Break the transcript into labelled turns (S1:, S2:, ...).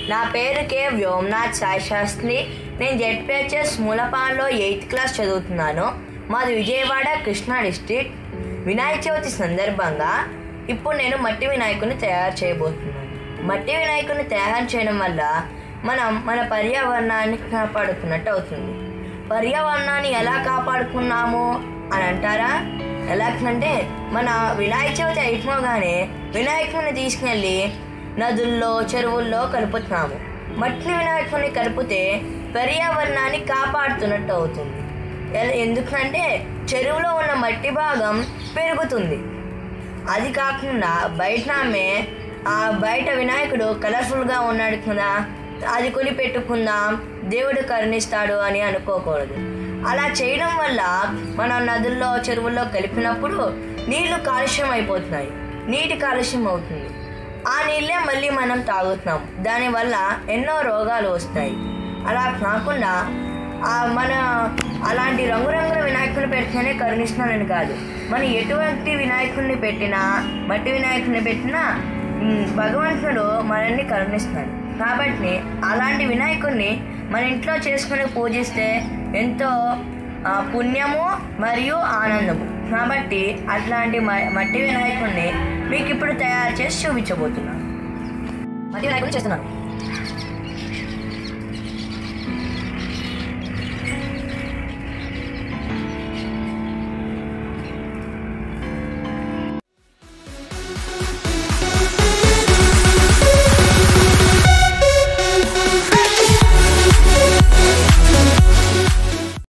S1: నా పేరు కే వ్యోమనాథ్ సాయి శాస్త్రి. నేను జెడ్పిహెచ్ఎస్ మూలపాన్లో 8th క్లాస్ చదువుతున్నాను. మాది విజయవాడ, కృష్ణా డిస్ట్రిక్ట్. వినాయక చవితి సందర్భంగా ఇప్పుడు నేను మట్టి వినాయకుడిని తయారు చేయబోతున్నాను. మట్టి వినాయకుడిని తయారు చేయడం వల్ల మనం మన పర్యావరణాన్ని కాపాడుకున్నట్టు అవుతుంది. పర్యావరణాన్ని ఎలా కాపాడుకున్నాము అని అంటారా? ఎలాగంటే మన వినాయక చవితి అయిపోగానే వినాయకుడిని తీసుకెళ్ళి నదుల్లో, చెరువుల్లో కలుపుతున్నాము. మట్టి వినాయకుడిని కలిపితే పర్యావరణాన్ని కాపాడుతున్నట్టు అవుతుంది. ఎందుకంటే చెరువులో ఉన్న మట్టి భాగం పెరుగుతుంది. అది కాకుండా బయట వినాయకుడు కలర్ఫుల్గా ఉన్నాడు కదా, అది కొని పెట్టుకుందాం, దేవుడు కరుణిస్తాడు అని అనుకోకూడదు. అలా చేయడం వల్ల మనం నదుల్లో, చెరువుల్లో కలిపినప్పుడు నీళ్లు కాలుష్యం అయిపోతున్నాయి, నీటి కాలుష్యం అవుతుంది. ఆ నీళ్ళే మళ్ళీ మనం తాగుతున్నాం. దానివల్ల ఎన్నో రోగాలు వస్తాయి. అలా కాకుండా మన అలాంటి రంగురంగుల వినాయకుడిని పెడితేనే కరుణిస్తున్నానని కాదు, మనం ఎటువంటి వినాయకుడిని పెట్టినా, మట్టి వినాయకుడిని పెట్టినా భగవంతుడు మనల్ని కరుణిస్తాడు. కాబట్టి అలాంటి వినాయకుడిని మన ఇంట్లో చేసుకుని పూజిస్తే ఎంతో పుణ్యము మరియు ఆనందము. కాబట్టి అట్లాంటి మట్టి వినాయకుడిని మీకు ఇప్పుడు తయారు చేసి చూపించబోతున్నాను. మట్టి వినాయకుడిని చేస్తున్నాను.